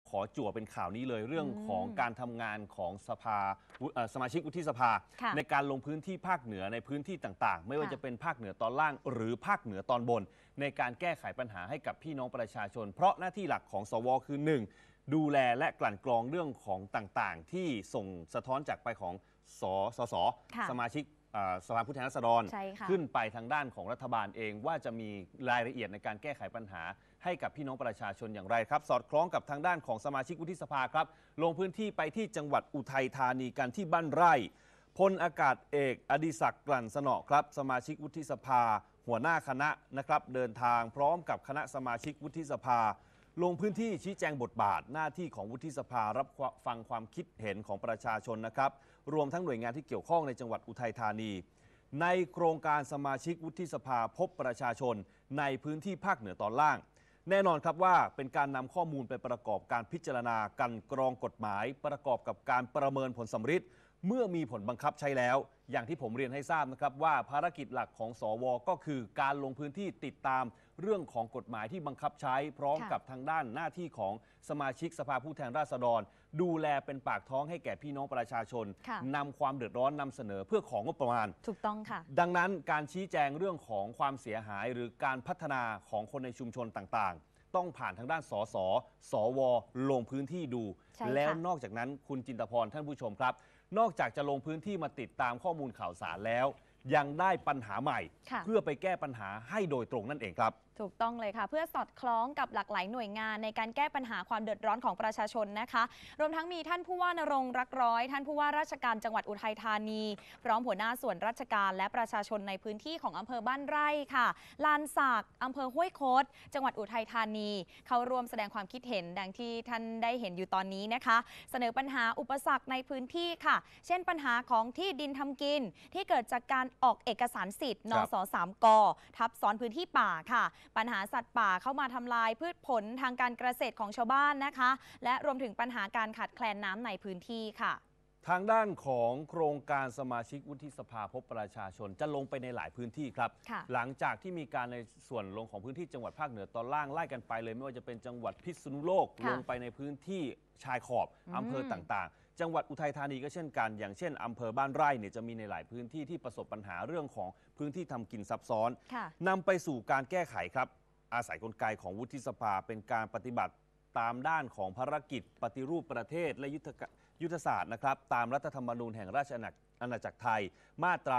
ขอจั่วเป็นข่าวนี้เลยเรื่องของการทำงานของสมาชิกวุฒิสภาในการลงพื้นที่ภาคเหนือในพื้นที่ต่างๆไม่ว่าจะเป็นภาคเหนือตอนล่างหรือภาคเหนือตอนบนในการแก้ไขปัญหาให้กับพี่น้องประชาชนเพราะหน้าที่หลักของสวคือ 1. ดูแลและกลั่นกรองเรื่องของต่างๆที่ส่งสะท้อนจากไปของสสมาชิกสภาผู้แทนราษฎรขึ้นไปทางด้านของรัฐบาลเองว่าจะมีรายละเอียดในการแก้ไขปัญหาให้กับพี่น้องประชาชนอย่างไรครับสอดคล้องกับทางด้านของสมาชิกวุฒิสภาครับลงพื้นที่ไปที่จังหวัดอุทัยธานีกันที่บ้านไร่พลอากาศเอกอดิศักดิ์กลั่นสนอครับสมาชิกวุฒิสภาหัวหน้าคณะนะครับเดินทางพร้อมกับคณะสมาชิกวุฒิสภาลงพื้นที่ชี้แจงบทบาทหน้าที่ของวุฒิสภารับฟังความคิดเห็นของประชาชนนะครับรวมทั้งหน่วยงานที่เกี่ยวข้องในจังหวัดอุทัยธานีในโครงการสมาชิกวุฒิสภาพบประชาชนในพื้นที่ภาคเหนือตอนล่างแน่นอนครับว่าเป็นการนำข้อมูลไปประกอบการพิจารณากันกรองกฎหมายประกอบกับการประเมินผลสัมฤทธิ์เมื่อมีผลบังคับใช้แล้วอย่างที่ผมเรียนให้ทราบนะครับว่าภารกิจหลักของสวก็คือการลงพื้นที่ติดตามเรื่องของกฎหมายที่บังคับใช้พร้อมกับทางด้านหน้าที่ของสมาชิกสภาผู้แทนราษฎรดูแลเป็นปากท้องให้แก่พี่น้องประชาชนนำความเดือดร้อนนำเสนอเพื่อของงบประมาณถูกต้องค่ะดังนั้นการชี้แจงเรื่องของความเสียหายหรือการพัฒนาของคนในชุมชนต่างๆต้องผ่านทางด้านสวลงพื้นที่ดูแล้วนอกจากนั้นคุณจินตพรท่านผู้ชมครับนอกจากจะลงพื้นที่มาติดตามข้อมูลข่าวสารแล้วยังได้ปัญหาใหม่เพื่อไปแก้ปัญหาให้โดยตรงนั่นเองครับถูกต้องเลยค่ะเพื่อสอดคล้องกับหลากหลายหน่วยงานในการแก้ปัญหาความเดือดร้อนของประชาชนนะคะรวมทั้งมีท่านผู้ว่านรงค์รักร้อยท่านผู้ว่าราชการจังหวัดอุทัยธานีพร้อมหัวหน้าส่วนราชการและประชาชนในพื้นที่ของอำเภอบ้านไร่ค่ะลานสักอำเภอห้วยโคตจังหวัดอุทัยธานีเข้าร่วมแสดงความคิดเห็นดังที่ท่านได้เห็นอยู่ตอนนี้นะคะเสนอปัญหาอุปสรรคในพื้นที่ค่ะเช่นปัญหาของที่ดินทำกินที่เกิดจากการออกเอกสารสิทธิ์นส3 กทับซ้อนพื้นที่ป่าค่ะปัญหาสัตว์ป่าเข้ามาทำลายพืชผลทางการเกษตรของชาวบ้านนะคะและรวมถึงปัญหาการขาดแคลนน้ำในพื้นที่ค่ะทางด้านของโครงการสมาชิกวุฒิสภาพบประชาชนจะลงไปในหลายพื้นที่ครับหลังจากที่มีการในส่วนลงของพื้นที่จังหวัดภาคเหนือตอนล่างไล่กันไปเลยไม่ว่าจะเป็นจังหวัดพิษณุโลกลงไปในพื้นที่ชายขอบอำเภอต่างๆจังหวัดอุทัยธานีก็เช่นกันอย่างเช่นอำเภอบ้านไร่เนี่ยจะมีในหลายพื้นที่ที่ประสบปัญหาเรื่องของพื้นที่ทำกินซับซ้อนนำไปสู่การแก้ไขครับอาศัยกลไกของวุฒิสภาเป็นการปฏิบัติตามด้านของภารกิจปฏิรูปประเทศและยุทธศาสตร์นะครับตามรัฐธรรมนูญแห่งราชอาณาจักรไทยมาตรา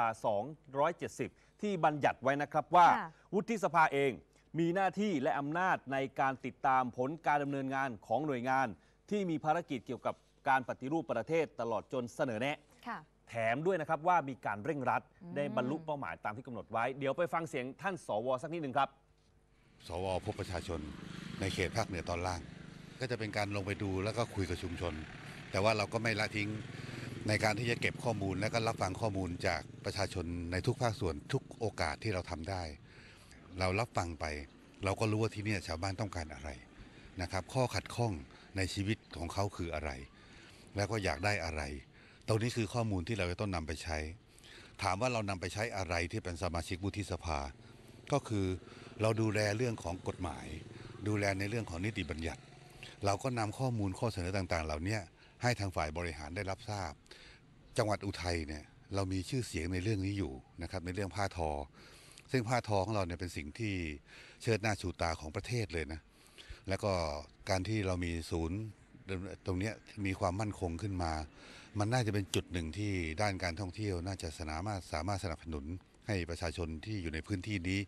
270 ที่บัญญัติไว้นะครับว่าวุฒิสภาเองมีหน้าที่และอำนาจในการติดตามผลการดำเนินงานของหน่วยงานที่มีภารกิจเกี่ยวกับการปฏิรูปประเทศตลอดจนเสนอแนะแถมด้วยนะครับว่ามีการเร่งรัดได้บรรลุเป้าหมายตามที่กำหนดไว้เดี๋ยวไปฟังเสียงท่านสวสักนิดหนึ่งครับสวพบประชาชนในเขตภาคเหนือตอนล่างก็จะเป็นการลงไปดูแล้วก็คุยกับชุมชนแต่ว่าเราก็ไม่ละทิ้งในการที่จะเก็บข้อมูลและก็รับฟังข้อมูลจากประชาชนในทุกภาคส่วนทุกโอกาสที่เราทำได้เรารับฟังไปเราก็รู้ว่าที่นี่ชาวบ้านต้องการอะไรนะครับข้อขัดข้องในชีวิตของเขาคืออะไรแล้วก็อยากได้อะไรตรงนี้คือข้อมูลที่เราจะต้องนำไปใช้ถามว่าเรานำไปใช้อะไรที่เป็นสมาชิกวุฒิสภาก็คือเราดูแลเรื่องของกฎหมายดูแลในเรื่องของนิติบัญญัติเราก็นำข้อมูลข้อเสนอต่างๆเหล่านี้ให้ทางฝ่ายบริหารได้รับทราบจังหวัดอุทัยเนี่ยเรามีชื่อเสียงในเรื่องนี้อยู่นะครับในเรื่องผ้าทอซึ่งผ้าทอของเราเนี่ยเป็นสิ่งที่เชิดหน้าชูตาของประเทศเลยนะแล้วก็การที่เรามีศูนย์ตรงนี้มีความมั่นคงขึ้นมามันน่าจะเป็นจุดหนึ่งที่ด้านการท่องเที่ยวน่าจะสามารถสนับสนุนให้ประชาชนที่อยู่ในพื้นที่นี้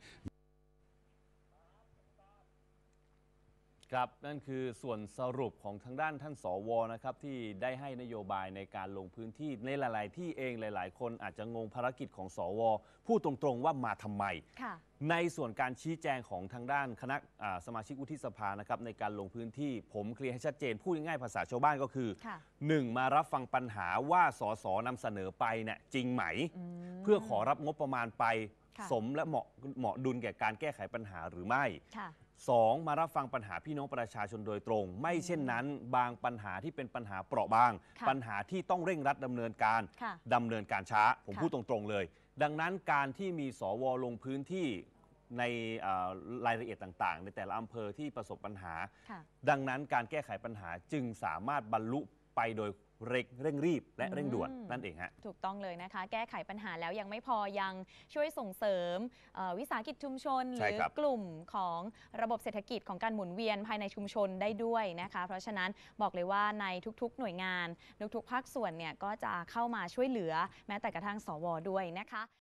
ครับนั่นคือส่วนสรุปของทางด้านท่านสวนะครับที่ได้ให้นโยบายในการลงพื้นที่ในหลายๆที่เองหลายๆคนอาจจะงงภารกิจของสวพูดตรงๆว่ามาทำไมในส่วนการชี้แจงของทางด้านคณะสมาชิกวุฒิสภานะครับในการลงพื้นที่ผมเคลียร์ให้ชัดเจนพูดง่ายๆภาษาชาวบ้านก็คือ 1. มารับฟังปัญหาว่าสสนำเสนอไปเนี่ยจริงไหมเพื่อขอรับงบประมาณไปสมและเหมาะดุลแก่การแก้ไขปัญหาหรือไม่2. มารับฟังปัญหาพี่น้องประชาชนโดยตรงไม่เช่นนั้นบางปัญหาที่เป็นปัญหาเปราะบางปัญหาที่ต้องเร่งรัดดำเนินการช้าผมพูดตรงๆเลยดังนั้นการที่มีสวลงพื้นที่ในรายละเอียดต่างๆ ในแต่ละอำเภอที่ประสบปัญหาค่ะดังนั้นการแก้ไขปัญหาจึงสามารถบรรลุไปโดยเร่งรีบและเร่งด่วนนั่นเองฮะถูกต้องเลยนะคะ แก้ไขปัญหาแล้วยังไม่พอยังช่วยส่งเสริมวิสาหกิจชุมชนหใช่รือครับกลุ่มของระบบเศรษฐกิจของการหมุนเวียนภายในชุมชนได้ด้วยนะคะ เพราะฉะนั้นบอกเลยว่าในทุกๆหน่วยงานทุกๆภาคส่วนเนี่ยก็จะเข้ามาช่วยเหลือแม้แต่กระทั่งสวด้วยนะคะ